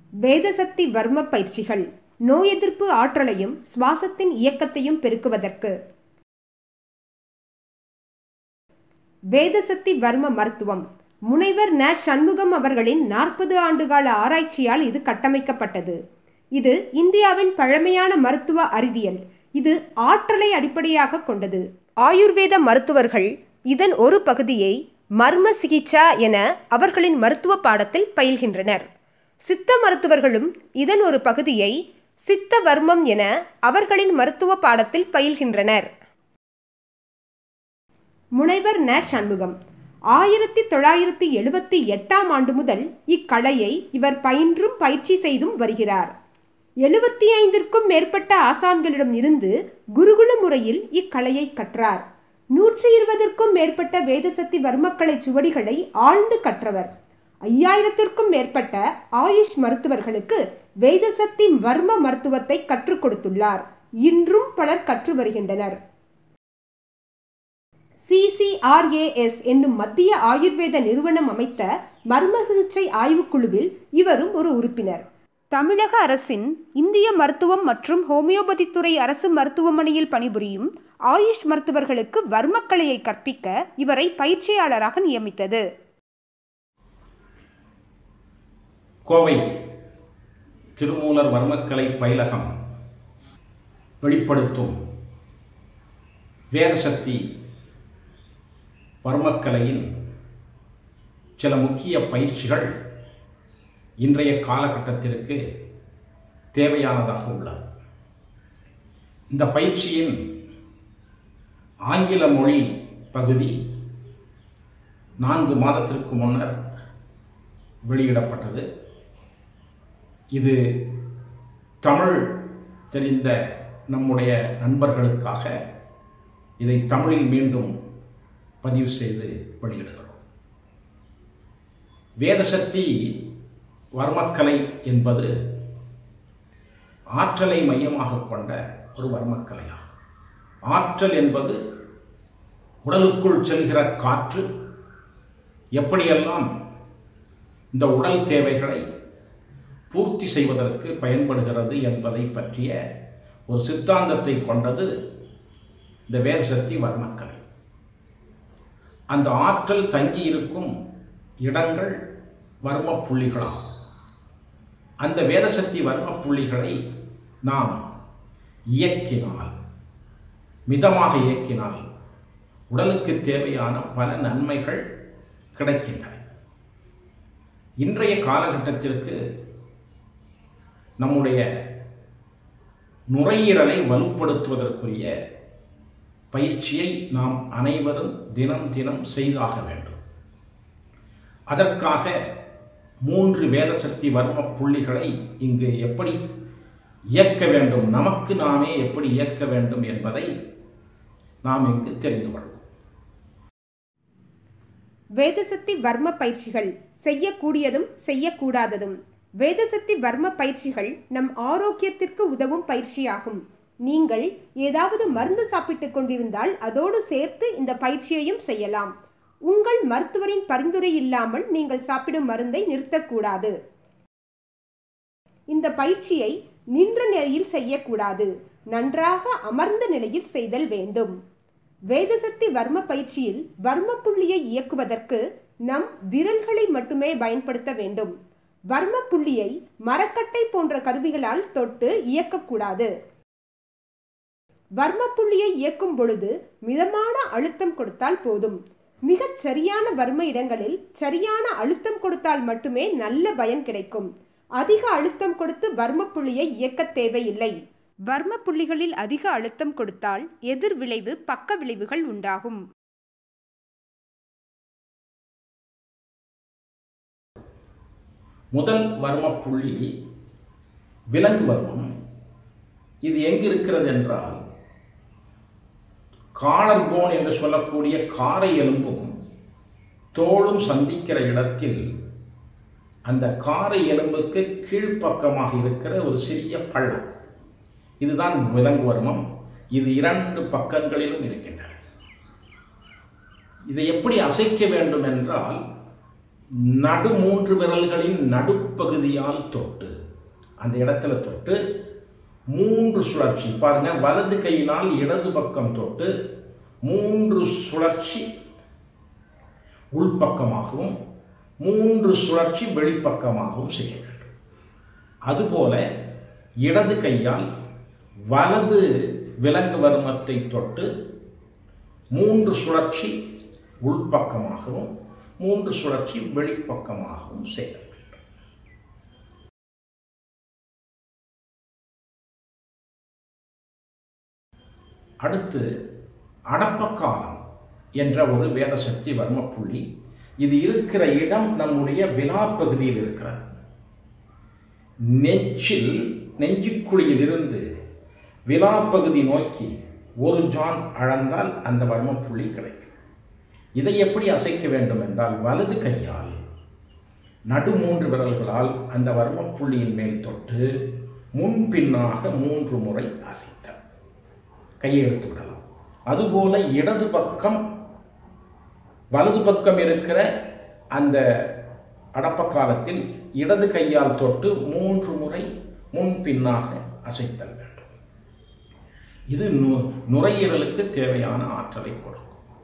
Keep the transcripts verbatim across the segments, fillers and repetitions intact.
வேதசக்தி வர்ம பயிற்சிகள் நோய் எதிர்ப்பு ஆற்றலையும் சுவாசத்தின் இயக்கத்தையும் பெருக்குவதற்கு. வேதசக்தி வர்ம மருத்துவம் முனைவர் ந சண்முகம் அவர்களின் நாற்பது ஆண்டுகால ஆராய்ச்சியால் இது கட்டமைக்கப்பட்டது. இது இந்தியாவின் பழமையான மருத்துவ அறிவியல். இது ஆற்றலை அடிப்படையாக கொண்டது. ஆயுர்வேத மருத்துவர்கள் இதன் ஒரு பகுதியை மர்ம சிகிச்சா என அவர்களின் மருத்துவ பாடத்தில் பயில்கின்றனர். சித்த மருத்துவர்களும் இதன் ஒரு பகுதியை சித்த வர்மம் என அவர்களின் மருத்துவ பாடத்தில் பயில்கின்றனர். முனைவர் ந சண்முகம் ஆயிரத்தி தொள்ளாயிரத்தி எழுபத்தி எட்டாம் ஆண்டு முதல் இக்கலையை இவர் பயின்றும் பயிற்சி செய்தும் வருகிறார். எழுபத்தி ஐந்திற்கும் மேற்பட்ட ஆசான்களிடம் இருந்து குருகுல முறையில் இக்கலையை கற்றார். நூற்றி இருபதற்கும் மேற்பட்ட வேதசக்தி வர்மக்கலை சுவடிகளை ஆழ்ந்து கற்றவர். ஐயாயிரத்திற்கும் மேற்பட்ட ஆயுஷ் மருத்துவர்களுக்கு வேதசக்தி வர்ம மருத்துவத்தை கற்றுக் கொடுத்துள்ளார். இன்றும் பலர் கற்று வருகின்றனர். C C R A S என்னும் மத்திய ஆயுர்வேத நிறுவனம் அமைத்த மர்ம சிகிச்சை ஆய்வுக்குழுவில் இவரும் ஒரு உறுப்பினர். தமிழக அரசின் இந்திய மருத்துவம் மற்றும் ஹோமியோபதி துறை அரசு மருத்துவமனையில் பணிபுரியும் ஆயுஷ் மருத்துவர்களுக்கு வர்மக்கலையை கற்பிக்க இவரை பயிற்சியாளராக நியமித்தது. கோவை திருமூலர் வர்மக்கலை பயிலகம் வெளிப்படுத்தும் வேதசக்தி வர்மக்கலையின் சில முக்கிய பயிற்சிகள் இன்றைய காலகட்டத்திற்கு தேவையானதாக உள்ளது. இந்த பயிற்சியின் ஆங்கில மொழி பகுதி நான்கு மாதத்திற்கு முன்னர் வெளியிடப்பட்டது. இது தமிழ் தெரிந்த நம்முடைய நண்பர்களுக்காக இதை தமிழில் மீண்டும் பதிவு செய்து வெளியிடுகிறோம். வேதசக்தி வர்மக்கலை என்பது ஆற்றலை மையமாக கொண்ட ஒரு வர்மக்கலையாகும். ஆற்றல் என்பது உடலுக்குள் செல்கிற காற்று எப்படியெல்லாம் இந்த உடல் தேவைகளை பூர்த்தி செய்வதற்கு பயன்படுகிறது என்பதை பற்றிய ஒரு சித்தாந்தத்தை கொண்டது இந்த வேதசக்தி வர்மக்கலை. அந்த ஆற்றல் தங்கி இருக்கும் இடங்கள் வர்ம புள்ளிகளாகும். அந்த வேதசக்தி வர்ம புள்ளிகளை நாம் இயக்கினால், மிதமாக இயக்கினால் உடலுக்கு தேவையான பல நன்மைகள் கிடைக்கின்றன. இன்றைய காலகட்டத்திற்கு நம்முடைய நுரையீரலை வலுப்படுத்துவதற்குரிய பயிற்சியை நாம் அனைவரும் தினம் தினம் செய்தாக வேண்டும். அதற்காக மூன்று வேதசக்தி வர்ம புள்ளிகளை இங்கு எப்படி இயக்க வேண்டும், நமக்கு நாமே எப்படி இயக்க வேண்டும் என்பதை நாம் இங்கு தெரிந்து கொள்வோம். வேதசக்தி வர்ம பயிற்சிகள் செய்யக்கூடியதும் செய்யக்கூடாததும். வேதசக்தி வர்ம பயிற்சிகள் நம் ஆரோக்கியத்திற்கு உதவும் பயிற்சியாகும். நீங்கள் ஏதாவது மருந்து சாப்பிட்டுக் கொண்டிருந்தால் அதோடு சேர்த்து இந்த பயிற்சியையும் செய்யலாம். உங்கள் மருத்துவரின் பரிந்துரை இல்லாமல் நீங்கள் சாப்பிடும் மருந்தை நிறுத்தக்கூடாது. இந்த பயிற்சியை நின்ற நிலையில் செய்யக்கூடாது. நன்றாக அமர்ந்த நிலையில் செய்தல் வேண்டும். வேதசக்தி வர்ம பயிற்சியில் வர்ம புள்ளியை இயக்குவதற்கு நம் விரல்களை மட்டுமே பயன்படுத்த வேண்டும். வர்ம புள்ளியை மரக்கட்டை போன்ற கருவிகளால் தொட்டு இயக்கக்கூடாது. வர்ம புள்ளியை இயக்கும் பொழுது மிதமான அழுத்தம் கொடுத்தால் போதும். மிகச் சரியான வர்ம இடங்களில் சரியான அழுத்தம் கொடுத்தால் மட்டுமே நல்ல பயன் கிடைக்கும். அதிக அழுத்தம் கொடுத்து வர்ம புள்ளியை இயக்க தேவையில்லை. வர்ம புள்ளிகளில் அதிக அழுத்தம் கொடுத்தால் எதிர் விளைவு, பக்க விளைவுகள் உண்டாகும். முதல் வர்ம புள்ளி விலங்கு வர்மம். இது எங்கு இருக்கிறது என்றால், காலர் போன் என்று சொல்லக்கூடிய காரை எலும்பும் தோளும் சந்திக்கிற இடத்தில் அந்த காரை எலும்புக்கு கீழ்ப்பக்கமாக இருக்கிற ஒரு சிறிய பள்ளம், இதுதான் விலங்கு வர்மம். இது இரண்டு பக்கங்களிலும் இருக்கின்றன. இதை எப்படி அசைக்க வேண்டும் என்றால், நடு மூன்று விரல்களின் நடுப்பகுதியால் தொட்டு அந்த இடத்துல தொட்டு மூன்று சுழற்சி பாருங்க, வலது கையினால் இடது பக்கம் தொட்டு மூன்று சுழற்சி உள்பக்கமாகவும் மூன்று சுழற்சி வெளிப்பக்கமாகவும் செய்ய வேண்டும். அதுபோல இடது கையால் வலது விலங்கு வர்மத்தை தொட்டு மூன்று சுழற்சி உள்பக்கமாகவும் மூன்று சுழற்சி வெளிப்பக்கமாகவும் செய்ய வேண்டும். அடுத்து அடப்பக்காலம் என்ற ஒரு வேதசக்தி வர்மப்புள்ளி. இது இருக்கிற இடம் நம்முடைய விலா பகுதியில் இருக்கிறது. நெஞ்சில் நெஞ்சுக்குழியில் இருந்து விலா பகுதி நோக்கி ஒரு ஜான் அளந்தால் அந்த வர்மப்புள்ளி கிடைக்கும். இதை எப்படி அசைக்க வேண்டும் என்றால், வலது கையால் நடு மூன்று விரல்களால் அந்த வர்மப்புள்ளியின் மேல் தொட்டு முன்பின்னாக மூன்று முறை அசைத்த கையை எடுத்து விடலாம். அதுபோல இடது பக்கம் வலது பக்கம் இருக்கிற அந்த அடப்பக்காலத்தில் இடது கையால் தொட்டு மூன்று முறை முன்பின்னாக அசைத்தல் வேண்டும். இது நுரையீரலுக்கு தேவையான ஆற்றலை கொடுக்கும்.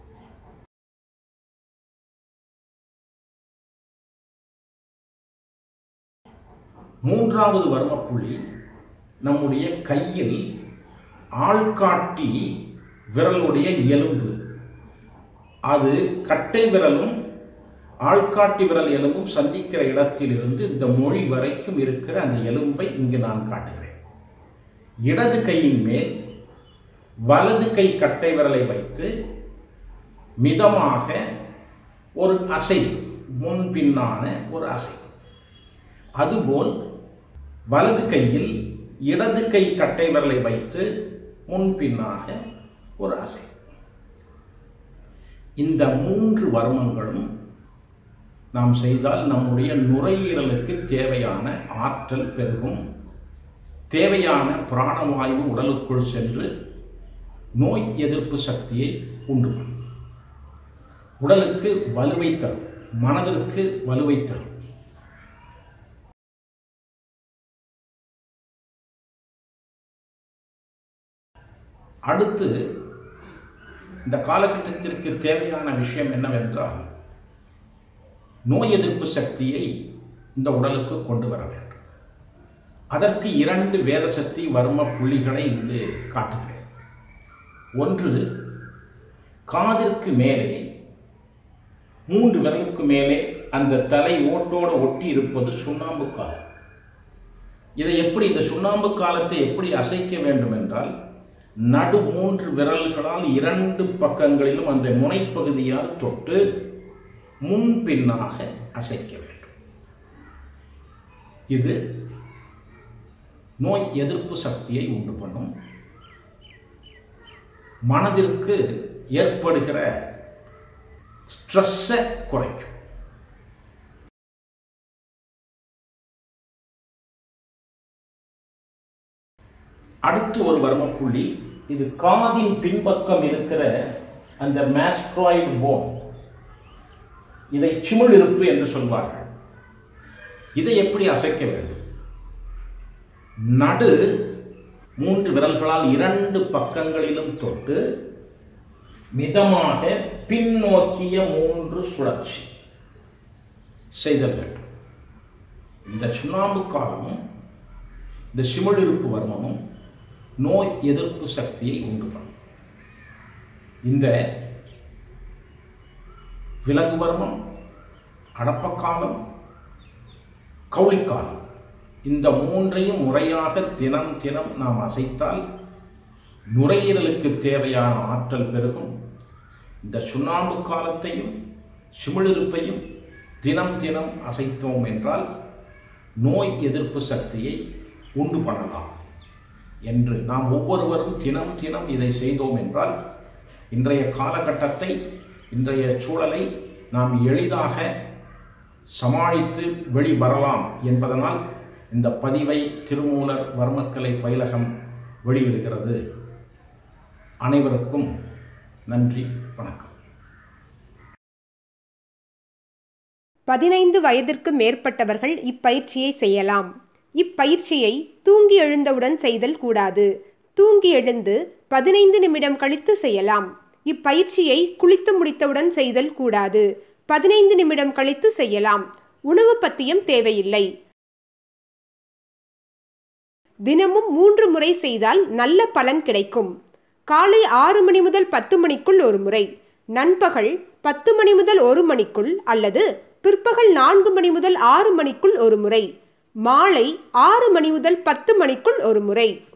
மூன்றாவது வர்மப்புள்ளி நம்முடைய கையில் ஆள்காட்டி விரலுடைய எலும்பு. அது கட்டை விரலும் ஆள்காட்டி விரல் எலும்பும் சந்திக்கிற இடத்திலிருந்து இந்த மொழி வரைக்கும் இருக்கிற அந்த எலும்பை இங்கு நான் காட்டுகிறேன். இடது கையின் மேல் வலது கை கட்டை விரலை வைத்து மிதமாக ஒரு அசை, முன்பின்னான ஒரு அசை. அதுபோல் வலது கையில் இடது கை கட்டை விரலை வைத்து முன்பின்னாக ஒரு அசை. இந்த மூன்று வர்மங்களும் நாம் செய்தால் நம்முடைய நுரையீரலுக்கு தேவையான ஆற்றல் பெருகும். தேவையான பிராணவாயு உடலுக்குள் சென்று நோய் எதிர்ப்பு சக்தியை உண்டு பண்ணும். உடலுக்கு வலுவை தரும், மனதிற்கு வலுவை தரும். அடுத்து இந்த காலகட்டத்திற்கு தேவையான விஷயம் என்னவென்றால், நோய் எதிர்ப்பு சக்தியை இந்த உடலுக்கு கொண்டு வர வேண்டும். அதற்கு இரண்டு வேதசக்தி வர்ம புள்ளிகளை இங்கு காட்டுகிறேன். ஒன்று, காதிற்கு மேலே மூன்று விரலுக்கு மேலே அந்த தலை ஓட்டோடு ஒட்டி இருப்பது சுண்ணாம்பு காலம். இதை எப்படி, இந்த சுண்ணாம்பு காலத்தை எப்படி அசைக்க வேண்டும் என்றால், நடு மூன்று விரல்களால் இரண்டு பக்கங்களிலும் அந்த முனைப்பகுதியால் தொட்டு முன்பின்னாக அசைக்க வேண்டும். இது நோய் எதிர்ப்பு சக்தியை உண்டு பண்ணும். மனதிற்கு ஏற்படுகிற ஸ்ட்ரெஸ்ஸை குறைக்கும். அடுத்து ஒரு வர்மப்புள்ளி, இது காதின் பின்பக்கம் இருக்கிற அந்த மாஸ்ட்ராய்டு போன், இதை சிமிழ் இருப்பு என்று சொல்வார்கள். இதை எப்படி அசைக்க வேண்டும்? நடு மூன்று விரல்களால் இரண்டு பக்கங்களிலும் தொட்டு மிதமாக பின்னோக்கிய மூன்று சுழற்சி செய்தல் வேண்டும். இந்த சுண்ணாம்பு காலமும் இந்த சிமிழ் இருப்பு வர்மமும் நோய் எதிர்ப்பு சக்தியை உண்டு பண்ணும். இந்த விலங்கு வர்மம், அடப்பக்காலம், கௌளிக்காலம், இந்த மூன்றையும் முறையாக தினம் தினம் நாம் அசைத்தால் நுரையீரலுக்கு தேவையான ஆற்றல் பெருகும். இந்த சுண்ணாம்பு காலத்தையும் சிமிழிருப்பையும் தினம் தினம் அசைத்தோம் என்றால் நோய் எதிர்ப்பு சக்தியை உண்டு பண்ணலாம் என்று நாம் ஒவ்வொருவரும் தினம் தினம் இதை செய்தோம் என்றால் இன்றைய காலகட்டத்தை, இன்றைய சூழலை நாம் எளிதாக சமாளித்து வெளிவரலாம் என்பதனால் இந்த பதிவை திருமூலர் வர்மக்கலை பயிலகம் வெளியிடுகிறது. அனைவருக்கும் நன்றி, வணக்கம். பதினைந்து வயதிற்கு மேற்பட்டவர்கள் இப்பயிற்சியை செய்யலாம். இப்பயிற்சியை தூங்கி எழுந்தவுடன் செய்தல் கூடாது. தூங்கி எழுந்து பதினைந்து நிமிடம் கழித்து செய்யலாம். இப்பயிற்சியை குளித்து முடித்தவுடன் செய்தல் கூடாது. பதினைந்து நிமிடம் கழித்து செய்யலாம். உணவு பத்தியம் தேவையில்லை. தினமும் மூன்று முறை செய்தால் நல்ல பலன் கிடைக்கும். காலை ஆறு மணி முதல் பத்து மணிக்குள் ஒரு முறை, நண்பகல் பத்து மணி முதல் ஒரு மணிக்குள் அல்லது பிற்பகல் நான்கு மணி முதல் ஆறு மணிக்குள் ஒரு முறை, மாலை ஆறு மணி முதல் பத்து மணிக்குள் ஒரு முறை.